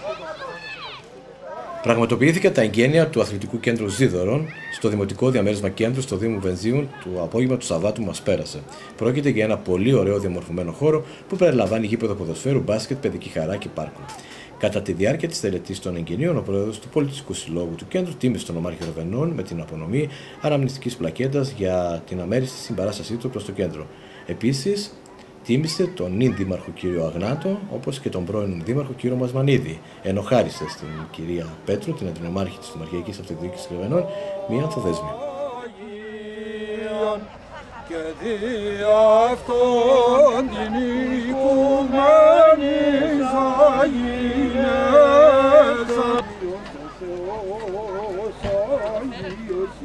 Πραγματοποιήθηκαν τα εγγένεια του Αθλητικού Κέντρου Ζίδωρων στο Δημοτικό Διαμέρισμα Κέντρου στο Δήμο Βενζίων το απόγευμα του Σαββάτου που μας πέρασε. Πρόκειται για ένα πολύ ωραίο διαμορφωμένο χώρο που περιλαμβάνει γήπεδο ποδοσφαίρου, μπάσκετ, παιδική χαρά και πάρκο. Κατά τη διάρκεια της τελετής των εγγενείων, ο πρόεδρος του Πολιτιστικού Συλλόγου του Κέντρου τίμησε τον Νομάρχη Ρεβενών με την απονομή αναμνηστικής πλακέτας για την αμέριστη συμπαράστασή του προς το κέντρο. Επίσης, τίμησε τον νυν δήμαρχο κύριο Αγνάτο, όπως και τον πρώην δήμαρχο κύριο Μασμανίδη, ενώ χάρισε στην κυρία Πέτρου, την αντινομάρχη της Νομαρχιακής Αυτοδιοίκησης Ρεβενών, μία ανθοδέσμη. Και δι' αυτόν την οικουμένη Αγίνεσα Θεός Αγίος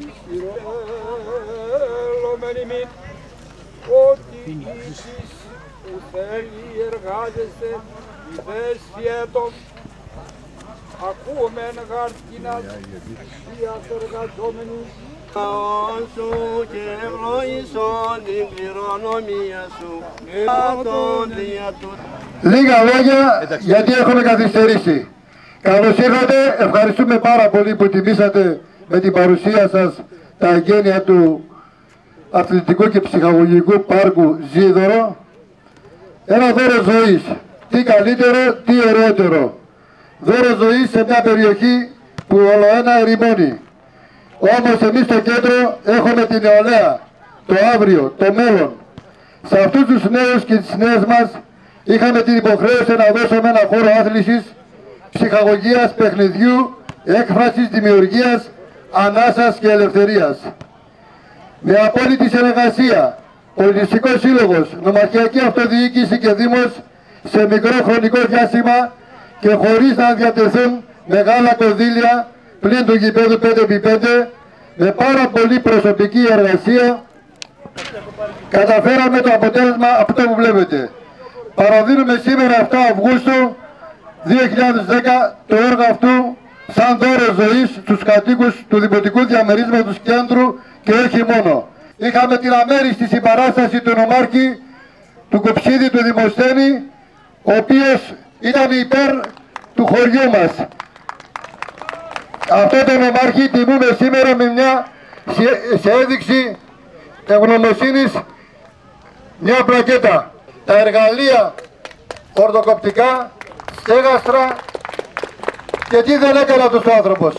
ισχυρέλωμεν ημίν ότι εσείς που θέλει εργάζεστε ιδές φιέτος ακούμεν γαρτινάς διας εργαζόμενους σου και ευλογήσον την κληρονομία σου Λίγα λόγια γιατί έχουμε καθυστερήσει. Καλώς ήρθατε, ευχαριστούμε πάρα πολύ που τιμήσατε με την παρουσία σας τα εγγένεια του Αθλητικού και Ψυχαγωγικού Πάρκου Ζίδωρο. Ένα δώρο ζωής, τι καλύτερο, τι ωραιότερο. Δώρο ζωής σε μια περιοχή που ολοένα ερημώνει. Όμως εμείς στο κέντρο έχουμε την νεολαία, το αύριο, το μέλλον. Σε αυτούς τους νέους και τις νέες μας είχαμε την υποχρέωση να δώσουμε ένα χώρο άθλησης, ψυχαγωγίας, παιχνιδιού, έκφρασης, δημιουργίας, ανάσας και ελευθερίας. Με απόλυτη συνεργασία, Πολιτιστικός Σύλλογος, Νομαρχιακή Αυτοδιοίκηση και Δήμος σε μικρό χρονικό διάστημα και χωρίς να διατεθούν μεγάλα κονδύλια πλην του γηπέδου 5x5, με πάρα πολύ προσωπική εργασία καταφέραμε το αποτέλεσμα αυτό που βλέπετε. Παραδίνουμε σήμερα 7 Αυγούστου 2010 το έργο αυτού σαν δώρο ζωής στους κατοίκους του Δημοτικού Διαμερίσματος Κέντρου και όχι μόνο. Είχαμε την αμέριστη συμπαράσταση του νομάρχη του Κοψίδη του Δημοσθένη, ο οποίος ήταν υπέρ του χωριού μας. Αυτό το νομάρχη τιμούμε σήμερα με μια σε έδειξη ευγνωμοσύνης μια πλακέτα. Τα εργαλεία ορδοκοπτικά, στέγαστρα και τι δεν έκανε αυτός ο άνθρωπος.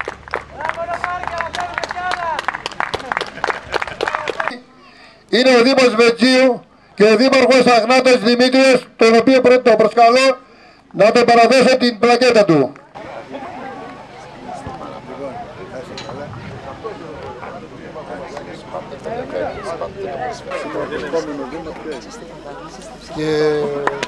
Είναι ο Δήμος Βενζίου και ο Δήμαρχος Αγνάτος Δημήτριος, τον οποίο το προσκαλώ να τον παραδώσω την πλακέτα του. Και